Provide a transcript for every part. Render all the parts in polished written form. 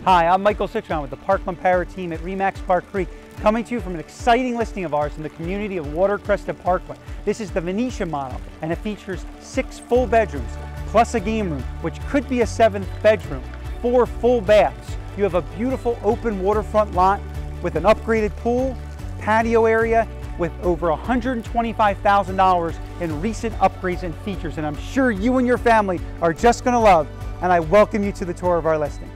Hi, I'm Michael Citron with the Parkland Para team at RE/MAX Park Creek, coming to you from an exciting listing of ours in the community of Watercrest and Parkland. This is the Venetian model, and it features 6 full bedrooms, plus a game room, which could be a 7th bedroom, 4 full baths. You have a beautiful open waterfront lot with an upgraded pool, patio area, with over $125,000 in recent upgrades and features, and I'm sure you and your family are just going to love, and I welcome you to the tour of our listing.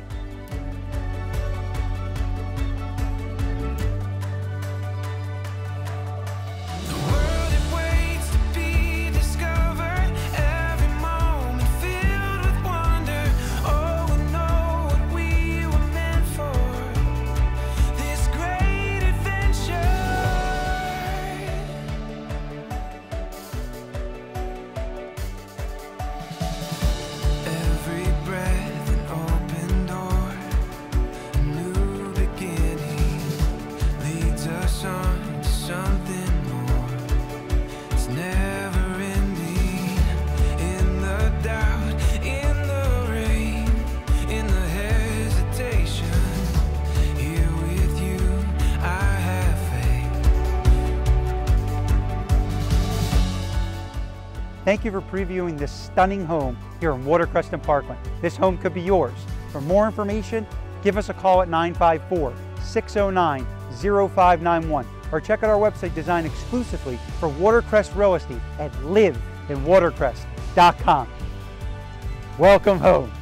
Thank you for previewing this stunning home here in Watercrest and Parkland. This home could be yours. For more information, give us a call at 954-609-0591 or check out our website designed exclusively for Watercrest Real Estate at liveinwatercrest.com. Welcome home.